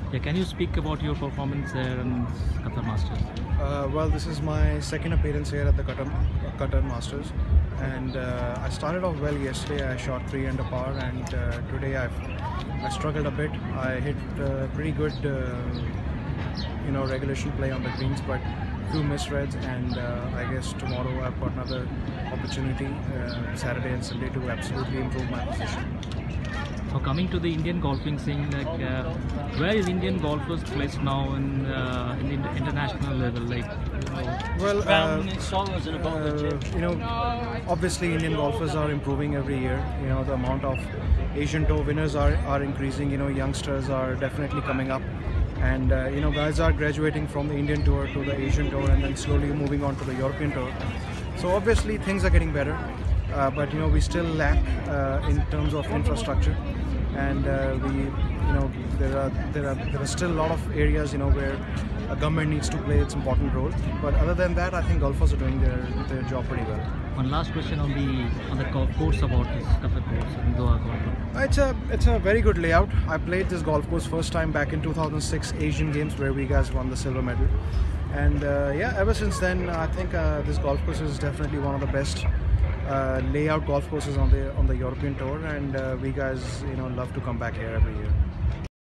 Yeah, can you speak about your performance there in Qatar Masters? Well, this is my second appearance here at the Qatar Masters, and I started off well yesterday. I shot 3 under par, and today I struggled a bit. I hit pretty good, regulation play on the greens, but few misreads, and I guess tomorrow I've got another opportunity, Saturday and Sunday, to absolutely improve my position. So coming to the Indian golfing scene, where is Indian golfers placed now in the international level? Well, obviously Indian golfers are improving every year. The amount of Asian Tour winners are increasing. Youngsters are definitely coming up, and guys are graduating from the Indian Tour to the Asian Tour, and then slowly moving on to the European Tour. So obviously things are getting better, but we still lack in terms of infrastructure, and there are still a lot of areas where a government needs to play its important role. But other than that, I think golfers are doing their job pretty well. One last question on the golf course, about this Qatar course in Doha Golf. It's a very good layout. I played this golf course first time back in 2006 Asian Games, where we guys won the silver medal, and ever since then I think this golf course is definitely one of the best layout golf courses on the European Tour, and we guys love to come back here every year.